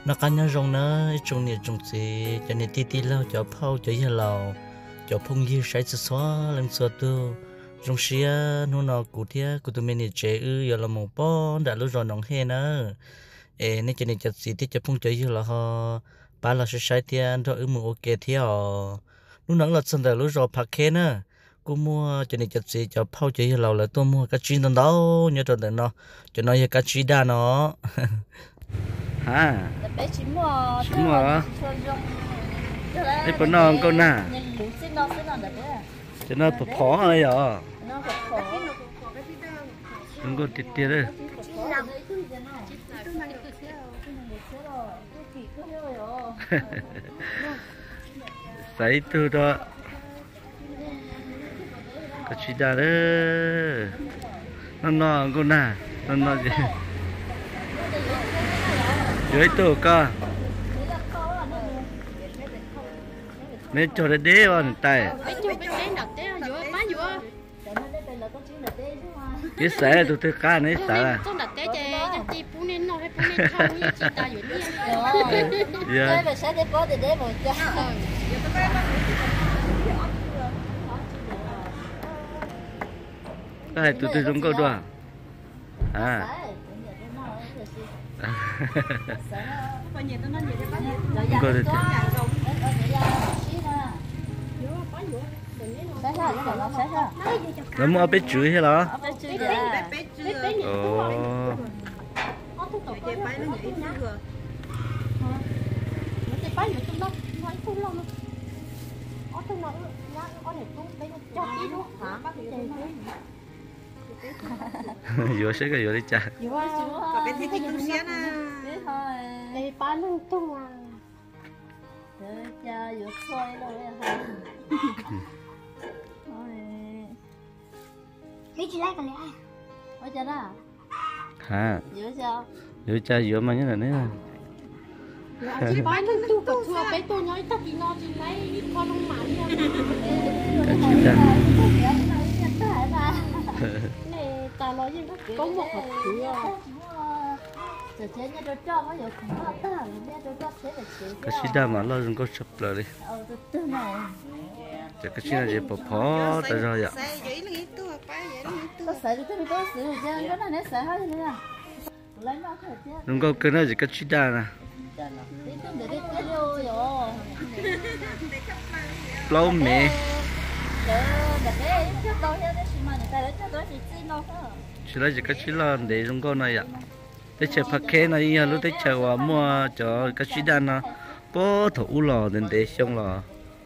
nó cá nhau rong nó trồng nhiệt trồng gì cho nên tí tí lâu cho phao cho giờ lâu cho phong dư sấy sờ xóa lên sờ tu rong xía nó nó cụ thia cụ tụi mình chế giờ là một bó đã lúc rồi nòng he nữa nên cho nên cho gì tí cho phong cho giờ là họ ba là sẽ sấy tiền rồi một ok theo lúc nãy là sân đời lúc rồi phạt khe nữa cô mua cho nên cho gì cho phao cho giờ lâu là tôi mua cá chi đó nhớ rồi nó cho nó giờ cá chi đa nó ha chim mò đây bữa non con nà cho nó phỏ rồi à đừng có tiệt tiệt đấy sấy từ đó cái gì đó nó con nà nó gì dưới tổ cơ nên cho nó đế vào tay cái sẻ tụi tôi cá này sẻ cái tụi tôi dùng câu đùa à có được nó mua bé chữ hay là vừa sẽ cái vừa đi chả có bên thì thích tung xe nè đây bán lung tung à cha vừa xoay rồi hả biết gì lại cái này ôi cha đó hả vừa sao vừa cha vừa mà như là đấy là chị bán lung tung còn thua bé tôi nói tao đi nó chỉ lấy con ông mặn nha này ta nói gì đó có một hộp sữa giờ chế nhà tôi cho nó giờ không có ta nhà tôi cho chế là chế cái gì đó mà lo đừng có sập lại đi tôi này cái gì là gì bỏ phó tại sao vậy có sợ được cái có sự chứ nó này sợ hết rồi nè lấy nó thôi chứ đừng có cái này gì cái gì đó nè đi tôi để cái vô rồi lâu mẹ chỉ là gì cái gì là để trong con này ạ để chờ phát khe này lúc để chờ vào mua cho cái gì đó nó bố thủ lò đến để xong lò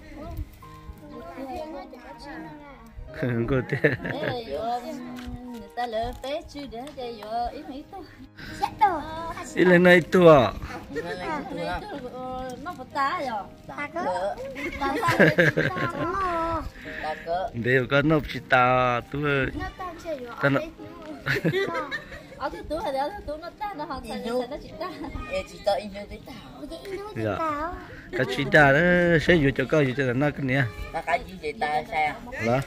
không có thế ta lỡ bé chưa để cho ý mấy to ý lên này tua nó phải tá rồi ta cơ để có nộp chỉ ta tôi ta nó ở cái túi này đó túi nó ta nó hoàn thành nó chỉ ta in cái tao cái chỉ ta đó sẽ dụ cho coi dụ cho nó cái này ta cái gì ta sao là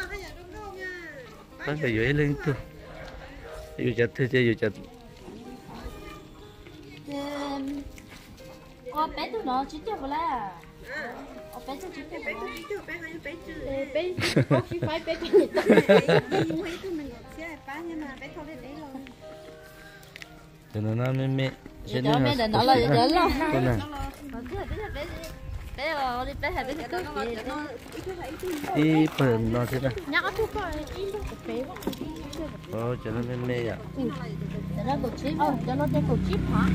nó phải dụ lên tu dụ cho thế dụ cho bé tụi nó chỉ cho là bé cho chỉ cho bé có chỉ phải bé cái gì cho nó mẹ cho mẹ để nó là để lo con này bé hay bé cứ đi phần nó thế này nhắc thuốc rồi cho nó mẹ ạ cho nó cột chip cho nó cột chip hả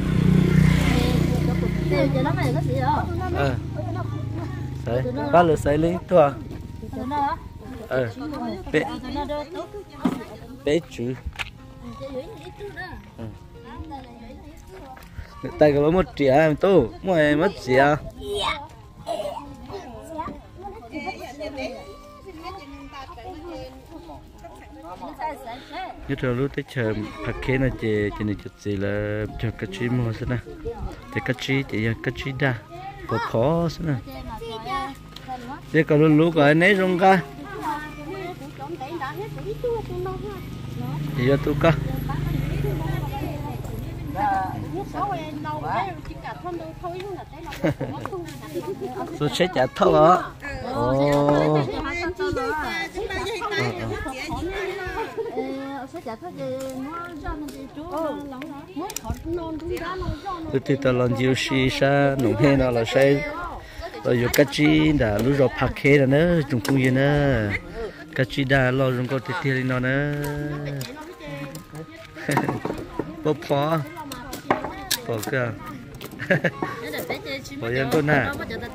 cho nó này nó gì đó đấy ba lửa sấy lên tua bé bé chữ tay có một trẻ em tu mua mất gì à như rồi lúc tới chờ phát khe này chỉ này chút gì là cho cái chi mua xem nè thì cái chi chỉ là cái chi đa có khó xem nè để có lúc ở nấy rong ca thì giờ tôi ca số sẽ trả thâu đó thì tao làm nhiều xí sa nông hen nào là say rồi cái chi đã lúc rồi phạt khé rồi nữa chúng cũng như nữa cái chi đã lo chúng có thể tiền nó nữa bố phó cái bây giờ con nè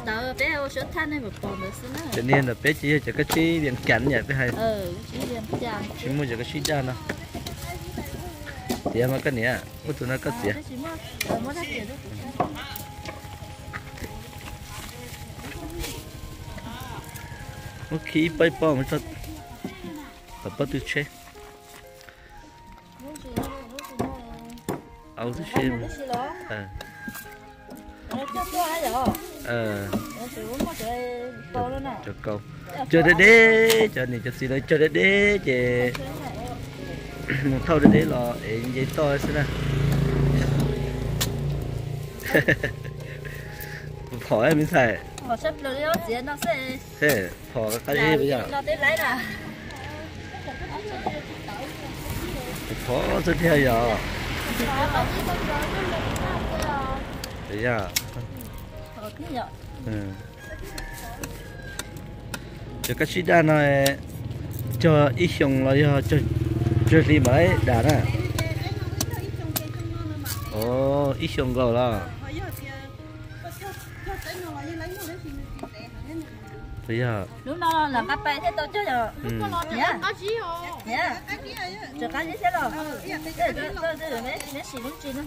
cho nên là bé chỉ cho cái chi điện cảnh vậy phải hay chỉ mua cho cái chi ra nó thì mà cái này có tụi nó có gì nó khí bay bao mà sao tập bắt được chơi áo thứ chơi cho câu cho đế cho này cho xin nói cho đế chị một thâu đế là vậy to xí nè hỏi mình xài họ sắp rồi đó chị nó sẽ thế hỏi cái gì bây giờ nó tới lấy nè khó rất theo giờ bây giờ cho cái sĩ đa này cho ít dùng là cho gì mới đã nè ồ ít dùng rồi là bây giờ lúc nó làm cà phê thế tôi chứ rồi có gì không cho cái gì thế rồi tôi mấy xì lúc chi nữa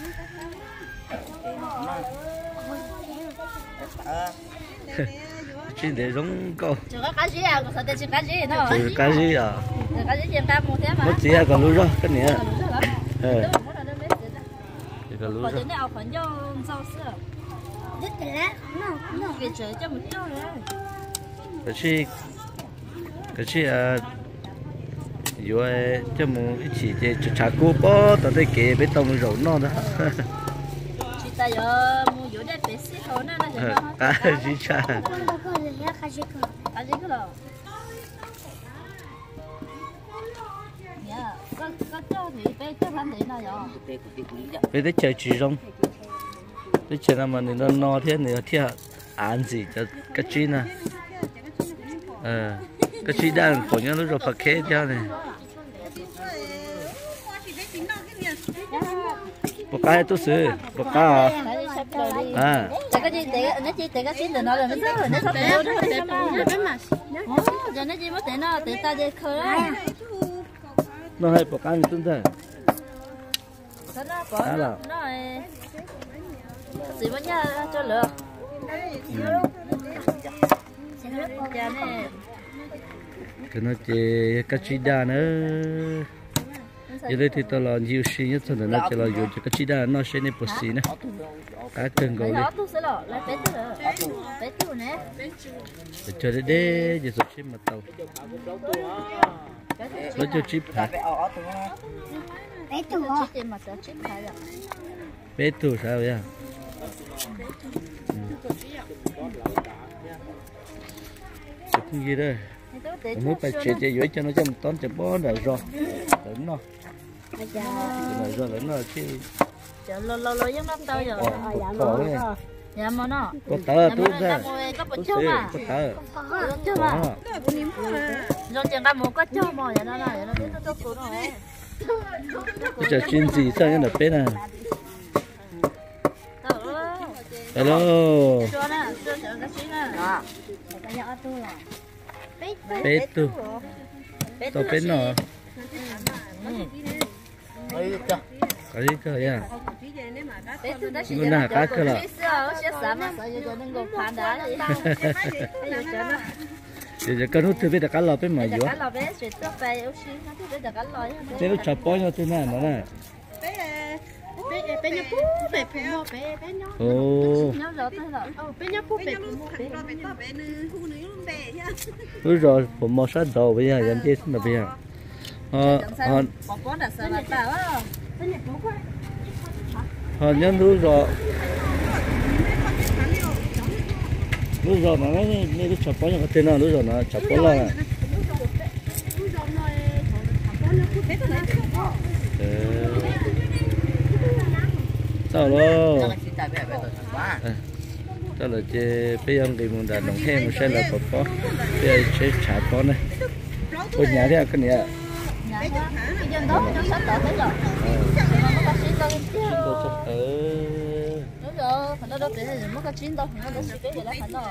chuyện để giống câu cho cái gì à có thể cái gì nó cái gì à cái gì trên cam một thế mà mất gì à còn lúa rồi cái này còn lúa rồi này phần cho rau sữa rất là nó về chơi cho một chút rồi cái gì rồi cho một ít chỉ để cho chả cố bó tao thấy kể bê tông rổ non đó chị ta giờ mua chỗ để xí thôi nè nó à gì cha cái gì cơ rồi có cho thì bé cho hắn thì nào rồi bé để chơi chỉ rong để chơi nào mà nó no thế này thế ăn gì cho cái chi nè cái chi đang của nhau lúc rồi phải khé cho này bọc cái tôi xử bọc cái à cái gì để nó chỉ để cái xin để nó là nó rất là nó sắp đều đó để mà giờ nó chỉ mất để nó để ta để khơi nó hay bọc cái tương tự nó bỏ nó gì mà nha cho lửa cái nó chỉ cái chi đa nữa giờ đây thì tao làm nhiều xí nhất thôi nó chỉ là dùng cho cái chi đa nó sẽ nên bớt xí nữa cá cưng gấu đi để cho để giờ chip mặt tàu nó cho chip hả bé tu sao vậy không gì đây mới phải chế dưới cho nó cho một tón cho bó là rồi lớn nó rồi lớn nó chứ lo giống lắm tao rồi dạ mà nó có tờ tôi ra có bột chua mà có tờ chua mà rồi chẳng có một có chua mà vậy nó tốt của nó ấy bây giờ chuyên gì sao như là bé này hello chua nè chua cái xí nè bé tu tao bé nó cái gì cơ ya nó là cá cơ là giờ cái nút thì biết là cá lò bé mà gì á thế nó chọc bó nhau thế này nó này bé nhá phú bé phú mò bé nhá ồ bé nhá phú bé phú đúng rồiผมมองsát đầu bây giờ dám chết là bây giờ họ nhân lúa rò nó cái chọc bó những cái tên nào lúa rò nó chọc bó là sao đó đó là chế bây giờ thì mình đã nông thêm một xe là có bây giờ chế chả bó này ôi nhà thế cái này dân đó nó sắp tới rồi nó có chín đâu đúng rồi phần đó đâu để nó có chín đâu nó có cái gì đó phần đó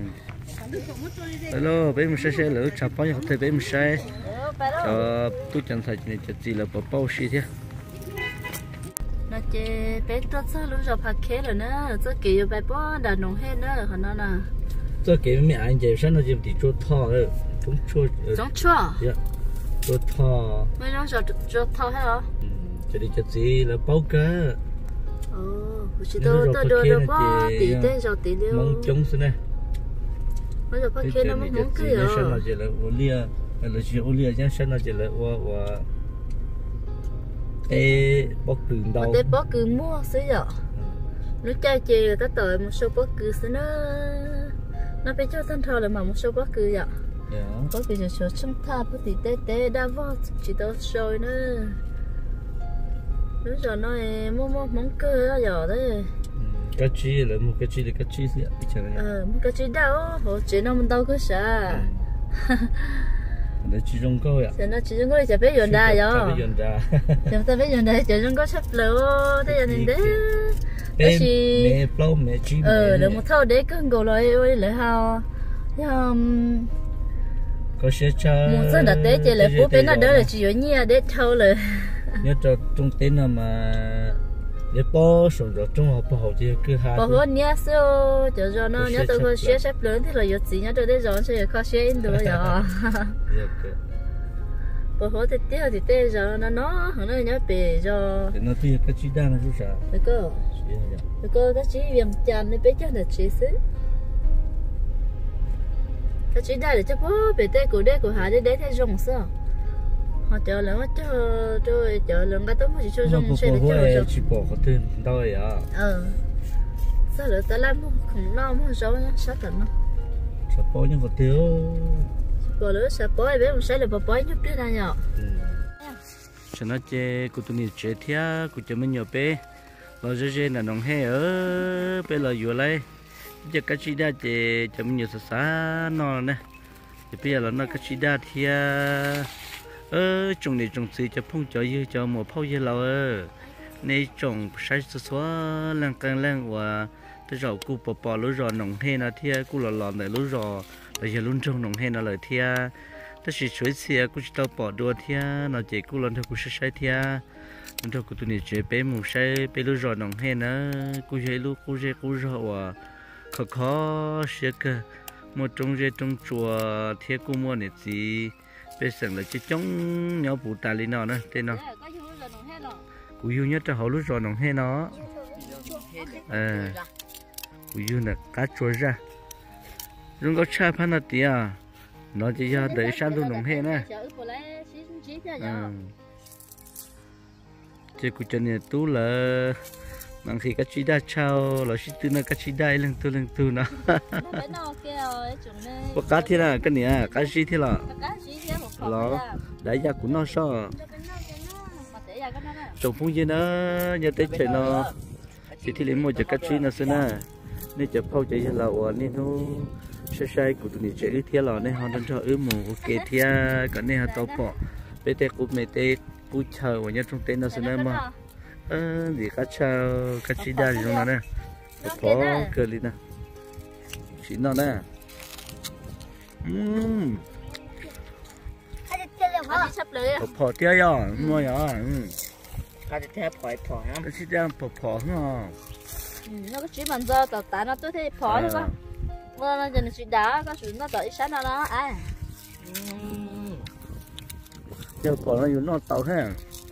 hello bé một xe lửa chả bó như thế bé một xe cho tôi chẳng thấy này chỉ là bao xí thế nó chế bé tốt sao lúc rồi phát khé rồi nữa rất kiểu bé bó đã nông hết nữa hả nó nè 这给面俺姐山上就得做汤的，中秋。 中秋。 呀，做汤。 为啥说做汤还好？ 这里就是了包干。 哦，不是都包地的就地了。 蒙中是呢。 我就发开了蒙蒙个哟。 山上去了，我哩啊，那是我哩啊，像山上去了，我。包莒豆。 我包莒mua xí rồi. Nó chơi chè là cái tỏi một số bó cừ xí nó phải cho thân thờ là mà một số bó cừ vậy bó cừ cho số trong tháp thì tê đa vót chỉ tao sôi nữa lúc giờ nó mua món cơ đó giờ đấy cái chi là một cái chi là cái chi gì biết chẳng một cái chi đâu họ chỉ nó mình đâu có sợ nó chỉ trong câu vậy nó chỉ trong câu thì phải dọn ra rồi chúng ta phải dọn ra chỉ trong câu sắp lỡ thế giờ nên đấy mẹ plau mẹ chi là một thao để cân gồ lại hao có sẽ cha một số đặt tế chỉ là phú bên đó là chỉ có nhia để thao rồi nhớ cho trong tên nào mà để bỏ xuống rồi trong học bỏ thì cứ hai bỏ hơn nhia số cho nó nhớ tôi có sẽ sắp lớn thì là có gì nhớ tôi để rồi sẽ có sẽ in được rồi bỏ hơn thì tiêu thì tê rồi nó nhớ bể rồi nó thì cái chi đa là sao được cơ được cơ cái chi viêm chán này biết cho là chi xứ cái chi đa để cho bố bể tê của đây của hà để thế rồng sao họ chờ lần nó chờ lần cái tấm chỉ cho rồng xe để cho rồng chỉ bỏ cái tên đâu vậy sao lại ta làm không lo không sao nhá sao tận nó sao bỏ những cái tiêu bỏ lỡ sao bỏ ai biết một sai là bỏ nhấp đứa nào nhở cho nó chơi của tụi mình chơi thia của chúng mình nhiều bé lo chơi là nông hè ở bé là vừa lấy giờ cái chi đa chơi chúng mình nhiều xa nó nè thì bây giờ là nó cái chi đa thia trồng này trồng gì cho phong cho dư cho một phong dư lâu này trồng sai xóa lang càng lang và cái rau củ bò lúa rò nông hè nó thia củ lò này lúa rò bây giờ luôn trồng nông hè nó lời thia ta chỉ chuối xìa cũng chỉ tao bỏ đua thia nó chỉ cũng lần theo cũng sẽ sai thia lần theo cũng tụi này chơi bé mù sai bé lúa rò nồng hen á cũng chơi lúa cũng rò và khó khó xia cơ một trong chùa thia cũng mua này gì bé sẵn là chỉ chống nhau bù tà li nó nữa tên nó cũng yêu nhất cho họ lúa rò nồng hen nó cũng yêu là cá chua ra chúng có cha phan là tía nó chỉ ra để sang luôn nông hen nè chỉ của chân này tú là bằng khi các chị đã trao là chỉ từ nơi các chị đã lần tu nó có cá thế là cái này cá gì thế là đại gia của nó sao trồng phong gì nó nhà tết trời nó chỉ thì lấy một cái cá gì nó xưa nè nên chụp phao chạy là nên nó sai của tụi mình chơi thiết là nên họ đang cho mù ok thia cái này họ tao bỏ bé tê cũng mẹ tê cũng chờ và nhớ trong tên nó sẽ mà gì cá chào cá chi đa gì trong nó nè bỏ cơ đi nè chỉ nó nè bỏ tia rồi mua rồi cái gì thế bỏ cái chi đa bỏ nó có chỉ bằng giờ tao tán nó tôi thấy bỏ thôi con nó giờ nó đá có sự nó đợi sáng nó giờ còn nó dùng nó tàu ha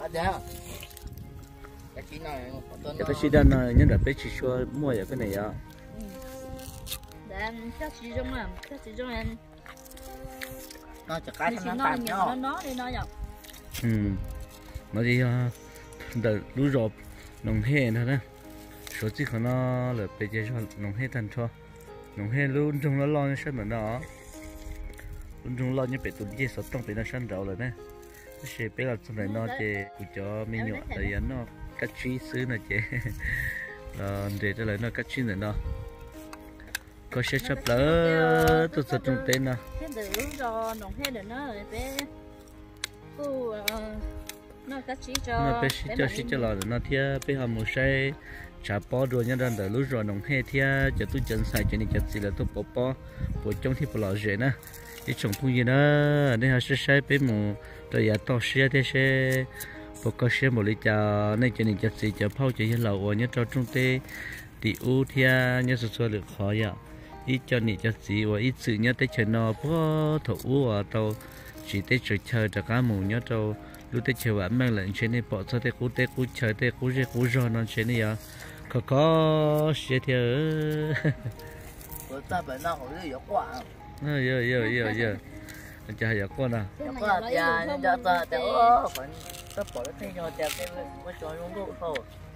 cái chi đa này nhân là bé chỉ cho mua ở cái này à các chị trong em nó cho cái nó đi nó nhở nó đi đợt lúa rộp nồng hè nữa nè số chỉ có nó là bây giờ cho nông hết thành cho nông hết luôn trong nó lo như sân nữa đó luôn trong lo như bị tụi dê sọt trong bị nó sân rau rồi nè sẽ bây giờ trong này nó chè của cho mình nhọ tại nó cắt chi xứ nó chè để cho lại nó cắt chi nữa nó có sẽ chấp lỡ tôi sẽ trong tên nó thế từ lúc cho nông hết rồi nó bé cô nó cắt chỉ cho nó bé chỉ cho là nó thia bé họ một say chả bỏ đồ nhá đang đợi lúc rồi nông hết thia cho tôi chân sai cho nên cho gì là tôi bỏ trong thì bỏ lỡ rồi nè cái trồng phun gì đó nên họ sẽ sai bé mù rồi giờ to xe thế sẽ bỏ có xe một lít cho nên cho nên cho gì cho phao cho những lẩu nhá cho trung tê thì u thia nhá số được khó vậy ít cho nên cho gì và ít sự nhá tới chơi nó bỏ thủ và tàu chỉ tới chơi cho cá mù nhá tàu lúc tới chơi vẫn mang lệnh trên này bỏ cho tới cú chơi tới cú rồi nó trên này à có xe theo ta bệnh nào hồi giờ quá giờ chả giờ con à quá nhà nên cho ta đỡ phải ta bỏ cái thay cho đẹp cái cho nó đủ thôi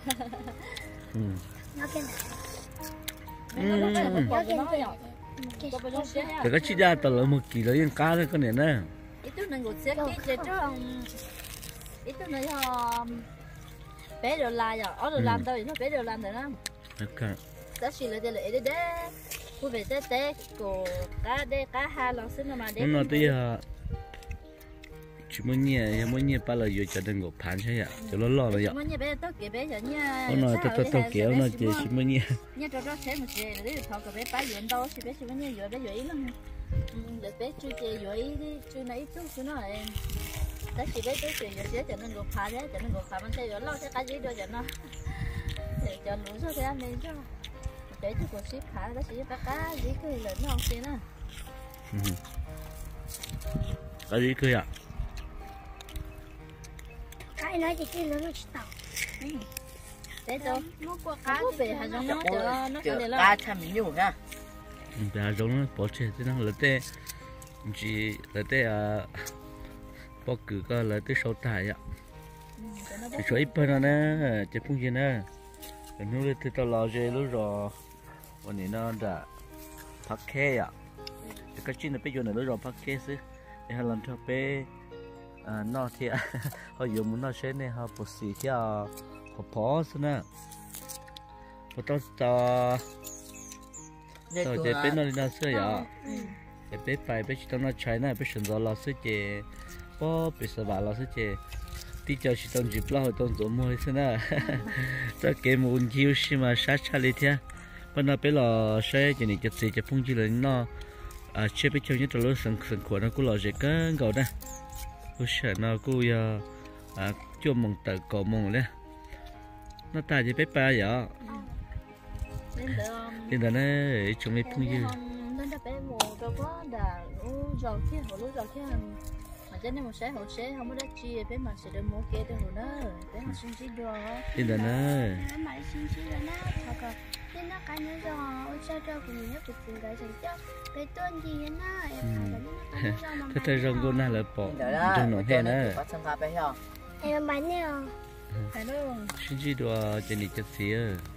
thì cái chi ra tao là một kỳ lấy cá đấy con này nè ít chút nữa ngồi xe cái chế cho ít chút nữa cho bé đồ làm rồi ở đồ làm đâu nó bé đồ làm rồi đó đó chỉ là để đấy cô về té cô cá hai lần xin mà đấy nó tới chỉ muốn nhẹ ba lời vừa cho đừng ngộp phán thế ạ cho nó lo rồi ạ muốn nhẹ bé tôi kể bé cho nha nó tôi kéo nó chỉ muốn nhẹ nha cho nó thế một chế để thọ cái bé phá diện đâu chỉ bé chỉ muốn nhẹ vừa bé vừa ý lắm để bé chui chế vừa ý đi chui này chút chứ nó em đó chỉ bé tôi chơi vừa chế cho nó ngộp phá thế cho nó ngộp phá mình chơi vừa lo thế cái gì đôi cho nó để cho lũ số thế anh nên cho để cho cô ship phá đó chỉ cá gì cười lớn không xí nữa cái gì cười ạ cái nói thì cái lớn nó chỉ tao để cho nó qua cá về hàng giống nó cho nó cái này cá chăm nhiều nha về hàng giống nó bỏ chơi thế nào là tê chỉ là tê bỏ cử cơ là tê sâu tài ạ chỉ số ít hơn nè chỉ phun gì nè cáiนู้นที่ตลอดเลยรู้รอวันนี้น่าจะพักแค่อ่ะแต่ก็ชิ้นไปอยู่ในรู้รอพักแค่ซิไอ้ฮันลันเธอไปนอกที่เขาอยู่มุนนอกเช่นเนี่ยเขาปวดสีที่เขาพอสินะพอต้องต่อจะเป็นนอนน่าเสียอ่ะจะไปชิดตรงนั้นใช้น่ะไปฉันรอเราเสียเจพอไปสบายเราเสียเจที่จะชิดตรงจีบเราตรงตัวมวยสินะจะเกมอุ่นคิวใช่ไหมชัดชัดเลยเถอะเพราะนั่นเป็นเราใช้จะนี่จะเสียจะพุ่งจีเลยเนาะเชื่อไปเชื่อเนี่ยตัวเราสังขวดนะกูเราจะกันก่อนนะกูเชื่อนะกูอย่าจ้วงมองตะก่อมองเลยน่าตาจะไปปลาอย่าเป็นแต่เนี่ยช่วงนี้พุ่งจี nên là bé mồ cho có đã giàu kia mà cho nên một xe hỗ trợ không có đất chi bé mà sẽ được mua kia được nữa bé mà xin chỉ được เป็นแต่เนี่ย mà xin chỉ là nó thật rồi nên nó cái nữa rồi sao cho cũng nhớ được từng cái gì chứ cái tên gì nó em ถ้าเธอรงกูน่าเลยปอจงหนองแห่นะ bắt sang pha bé heo em bánh nè phải không ชิ้นจีดัวจะนี่จะเสีย